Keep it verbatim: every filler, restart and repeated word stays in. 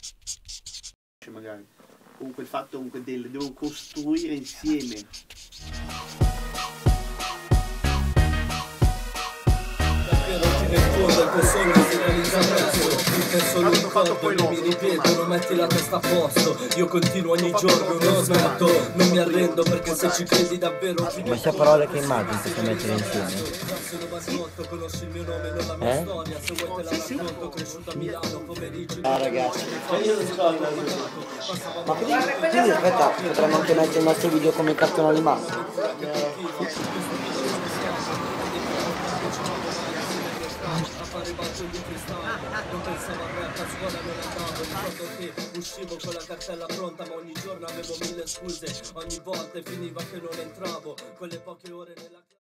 magari. Comunque il fatto comunque del devo costruire insieme. Il tuo sogno si realizza presto. Per solo un corpo non mi ripetono, metti la testa a posto. Io continuo ogni giorno, non smetto, non mi arrendo perché se ci credi davvero. Ma sia parole che immagini possiamo mettere insieme? Eh? Sì, sì. Ah ragazzi, ma quindi, quindi aspetta, potremmo anche mettere il nostro video come cartone animato? Non pensavo a rap, a scuola non andavo, ricordo che uscivo con la cartella pronta, ma ogni giorno avevo mille scuse, ogni volta finiva che non entravo, quelle poche ore nella